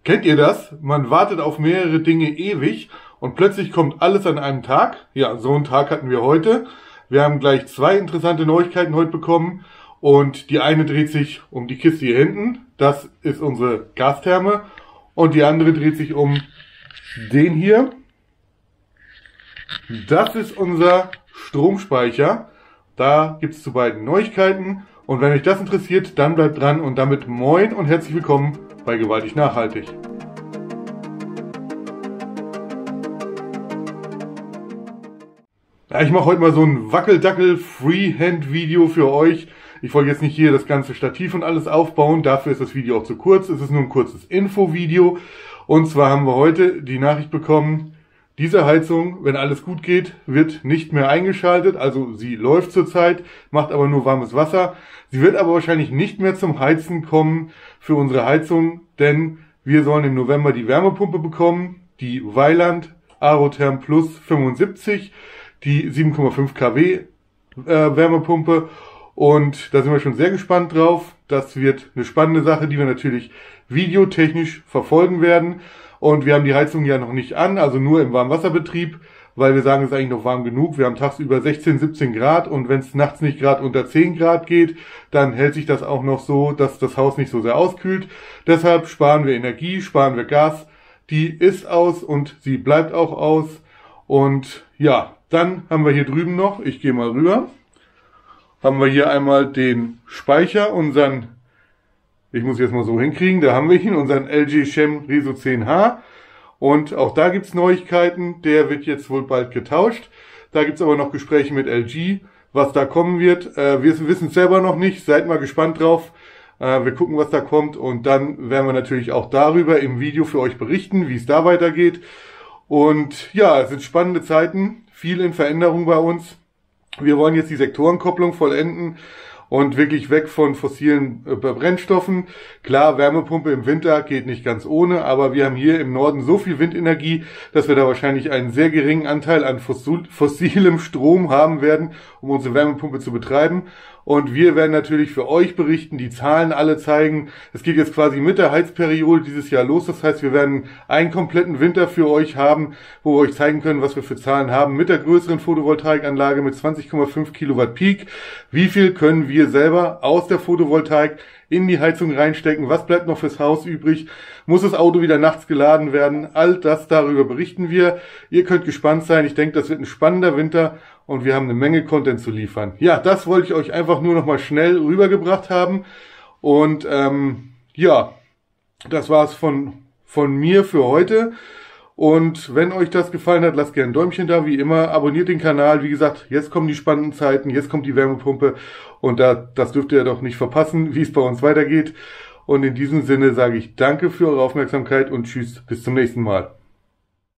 Kennt ihr das? Man wartet auf mehrere Dinge ewig und plötzlich kommt alles an einem Tag. Ja, so einen Tag hatten wir heute. Wir haben gleich 2 interessante Neuigkeiten heute bekommen und die eine dreht sich um die Kiste hier hinten. Das ist unsere Gastherme und die andere dreht sich um den hier. Das ist unser Stromspeicher. Da gibt es zu beiden Neuigkeiten. Und wenn euch das interessiert, dann bleibt dran und damit moin und herzlich willkommen bei Gewaltig Nachhaltig. Ja, ich mache heute mal so ein Wackeldackel-Freehand-Video für euch. Ich wollte jetzt nicht hier das ganze Stativ und alles aufbauen, dafür ist das Video auch zu kurz. Es ist nur ein kurzes Info-Video. Und zwar haben wir heute die Nachricht bekommen, diese Heizung, wenn alles gut geht, wird nicht mehr eingeschaltet. Also sie läuft zurzeit, macht aber nur warmes Wasser. Sie wird aber wahrscheinlich nicht mehr zum Heizen kommen für unsere Heizung, denn wir sollen im November die Wärmepumpe bekommen, die Weiland Arotherm Plus 75, die 7,5 kW Wärmepumpe. Und da sind wir schon sehr gespannt drauf. Das wird eine spannende Sache, die wir natürlich videotechnisch verfolgen werden. Und wir haben die Heizung ja noch nicht an, also nur im Warmwasserbetrieb, weil wir sagen, es ist eigentlich noch warm genug. Wir haben tagsüber 16, 17 Grad und wenn es nachts nicht gerade unter 10 Grad geht, dann hält sich das auch noch so, dass das Haus nicht so sehr auskühlt. Deshalb sparen wir Energie, sparen wir Gas. Die ist aus und sie bleibt auch aus. Und ja, dann haben wir hier drüben noch, ich gehe mal rüber, haben wir hier einmal den Speicher, unseren, ich muss jetzt mal so hinkriegen, da haben wir ihn, unseren LG Chem Reso 10H. Und auch da gibt's Neuigkeiten, der wird jetzt wohl bald getauscht. Da gibt's aber noch Gespräche mit LG, was da kommen wird. Wir wissen es selber noch nicht, seid mal gespannt drauf. Wir gucken, was da kommt und dann werden wir natürlich auch darüber im Video für euch berichten, wie es da weitergeht. Und ja, es sind spannende Zeiten, viel in Veränderung bei uns. Wir wollen jetzt die Sektorenkopplung vollenden und wirklich weg von fossilen Brennstoffen. Klar, Wärmepumpe im Winter geht nicht ganz ohne, aber wir haben hier im Norden so viel Windenergie, dass wir da wahrscheinlich einen sehr geringen Anteil an fossilem Strom haben werden, um unsere Wärmepumpe zu betreiben. Und wir werden natürlich für euch berichten, die Zahlen alle zeigen. Es geht jetzt quasi mit der Heizperiode dieses Jahr los. Das heißt, wir werden einen kompletten Winter für euch haben, wo wir euch zeigen können, was wir für Zahlen haben. Mit der größeren Photovoltaikanlage mit 20,5 Kilowatt Peak. Wie viel können wir selber aus der Photovoltaik in die Heizung reinstecken? Was bleibt noch fürs Haus übrig? Muss das Auto wieder nachts geladen werden? All das, darüber berichten wir. Ihr könnt gespannt sein. Ich denke, das wird ein spannender Winter. Und wir haben eine Menge Content zu liefern. Ja, das wollte ich euch einfach nur noch mal schnell rübergebracht haben. Und ja, das war's von mir für heute. Und wenn euch das gefallen hat, lasst gerne ein Däumchen da, wie immer. Abonniert den Kanal. Wie gesagt, jetzt kommen die spannenden Zeiten, jetzt kommt die Wärmepumpe. Und das dürft ihr doch nicht verpassen, wie es bei uns weitergeht. Und in diesem Sinne sage ich danke für eure Aufmerksamkeit und tschüss, bis zum nächsten Mal.